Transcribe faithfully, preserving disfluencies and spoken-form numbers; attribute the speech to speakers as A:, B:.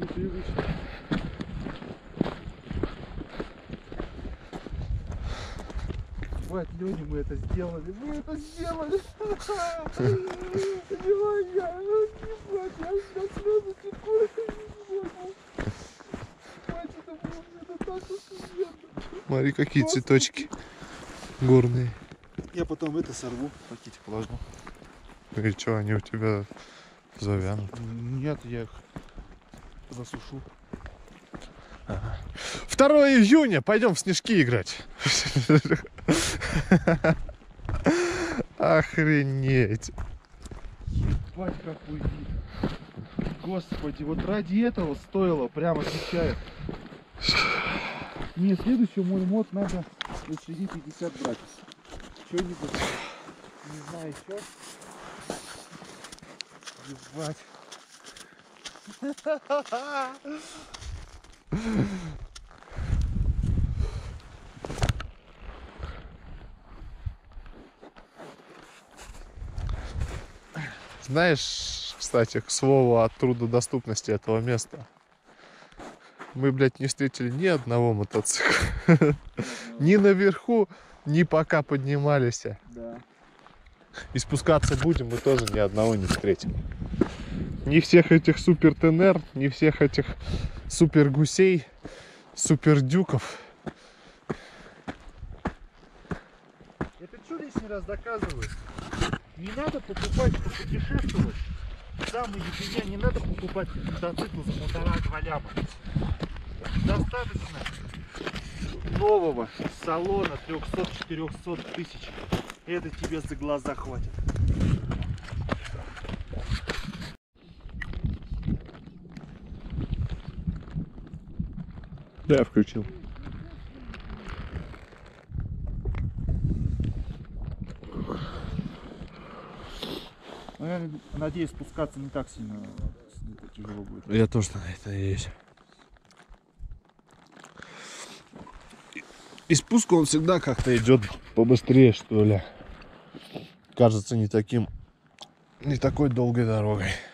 A: привычно. Хватит, Лёня, мы это сделали. Мы это сделали. Лёня, ебать, я на слезы теку. Хватит, это было мне так охуенно.
B: Смотри, какие цветочки горные.
A: Я потом это сорву, в пакете положу.
B: И что, они у тебя завянут?
A: Нет, я их засушу.
B: Ага. второе июня, пойдем в снежки играть. Охренеть.
A: Ебать, какой вид. Господи, вот ради этого стоило, прямо отвечаю. Не, следующий мой мод надо лошади пятьдесят брать. Что-нибудь, не знаю, еще. Ебать.
B: Знаешь, кстати, к слову о труднодоступности этого места. Мы, блядь, не встретили ни одного мотоцикла. Ни наверху, ни пока поднимались.
A: Да.
B: И спускаться будем, мы тоже ни одного не встретим. Ни всех этих супер ТНР, ни всех этих супер гусей, супер дюков.
A: Это что лишний раз доказывает? Не надо покупать, попутешествовать. Самое ефиня, не надо покупать мотоцикл за полтора-два ляма. Достаточно нового салона трёхсот-четырёхсот тысяч. Это тебе за глаза хватит.
B: Да, я включил.
A: Ну, я надеюсь, спускаться не так сильно не так тяжело будет.
B: Я тоже на это надеюсь. И спуск он всегда как-то идет побыстрее, что ли. Кажется, не таким, не такой долгой дорогой.